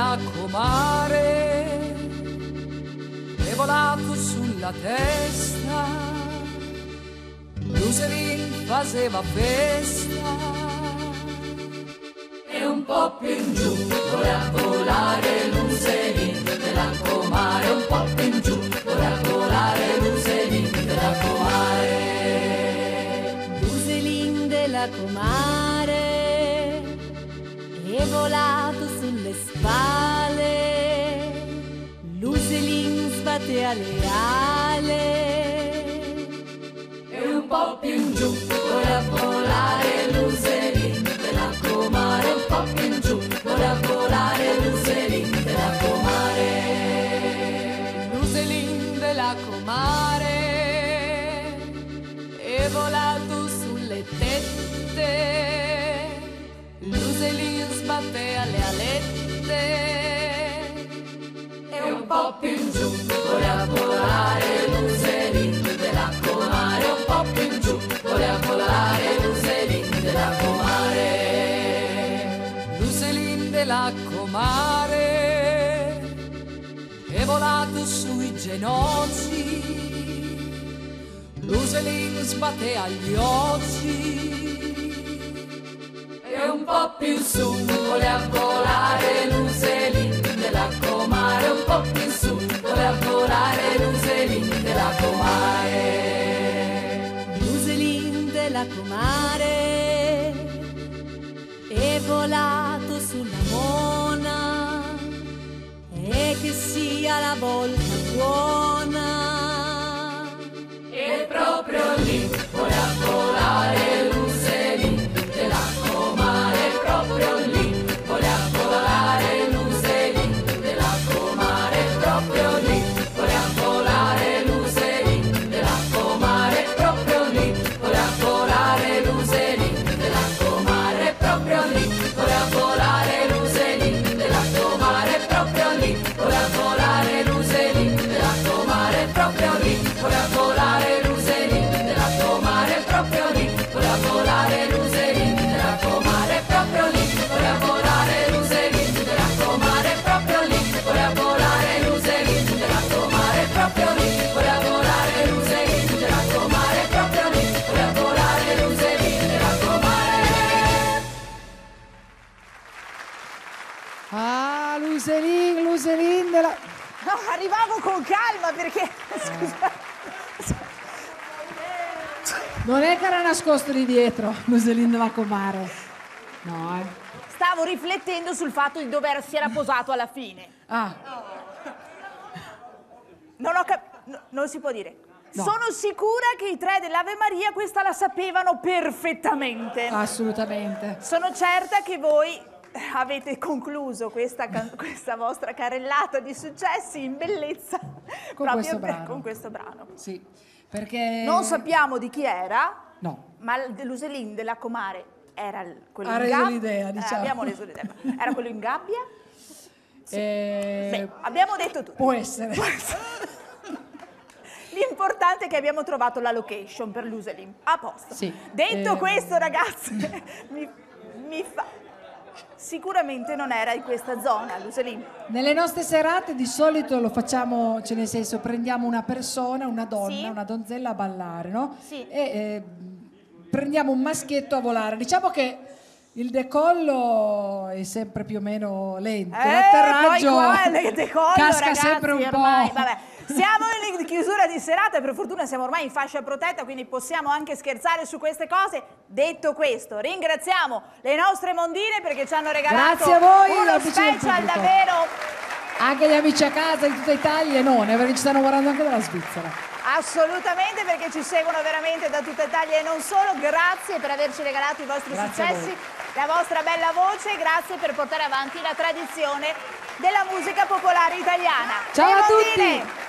della comare è volato sulla testa, Luselin faceva festa e un po' più in giù voleva volare Luselin della comare, un po' più in giù voleva volare Luselin della comare. Luselin della comare è volato sulle spalle, Luselin sbattea le ali e un po' più in giù voleva volare Luselin della comare, un po' più in giù voleva volare Luselin della comare. Luselin della comare è volato sulle tette, Luselin sbattea le alette e un po' più in giù voleva volare Luselin della comare, un po' più in giù voleva volare Luselin della comare. Luselin della comare è volato sui ginocchi, Luselin sbattea gli occhi e un po' più su voleva volare Luselin della comare, un po' più su voleva volare Luselin della comare. Luselin della comare è volato sulla mona e che sia la volta buona. E proprio lì voleva volare Luselin della comare, proprio lì voleva volare Luselin della comare, proprio lì voleva volare Luselin della comare, proprio lì voleva volare Luselin della comare, proprio lì voleva volare Luselin della comare, proprio lì voleva volare Luselin della comare, proprio lì voleva volare Luselin della comare, proprio lì voleva volare Luselin della comare, proprio lì voleva volare Luselin della comare, proprio lì voleva volare Luselin della comare, proprio lì voleva volare Luselin della comare, proprio lì voleva volare Luselin della comare. Ah, Luselin, Luselin della... No, arrivavo con calma perché... Scusa. Non è che era nascosto lì dietro, Luselin della comare. No, Stavo riflettendo sul fatto di dove si era posato alla fine. Ah, Non si può dire. No. Sono sicura che i tre dell'Ave Maria questa la sapevano perfettamente. assolutamente. Sono certa che voi avete concluso questa vostra carrellata di successi in bellezza questo brano. con questo brano. Sì, perché... Non sappiamo di chi era, No. ma Luselin della comare era quello Ha in reso gabbia. l'idea, diciamo. Abbiamo reso l'idea. Era quello in gabbia? Eh, Beh, abbiamo detto tutto. Può essere. L'importante è che abbiamo trovato la location per Luselin. A posto. Sì. Detto questo, ragazzi, mi fa... Sicuramente non era in questa zona, Luselin. Nelle nostre serate di solito lo facciamo, cioè nel senso prendiamo una persona, una donna, Sì. una donzella a ballare, no? Sì. E prendiamo un maschietto a volare. Diciamo che il decollo è sempre più o meno lento, l'atterraggio poi qua il decollo, casca ragazzi, sempre un ormai, po'. vabbè. Siamo in chiusura di serata, per fortuna siamo ormai in fascia protetta, quindi possiamo anche scherzare su queste cose. Detto questo, ringraziamo le nostre mondine perché ci hanno regalato Grazie a voi, uno amici del special pubblico. davvero Anche gli amici a casa di tutta Italia, no, perché ci stanno guardando anche dalla Svizzera. assolutamente, perché ci seguono veramente da tutta Italia e non solo. Grazie per averci regalato i vostri Grazie a successi, la vostra bella voce, grazie per portare avanti la tradizione della musica popolare italiana. Ciao Le a mondine! tutti!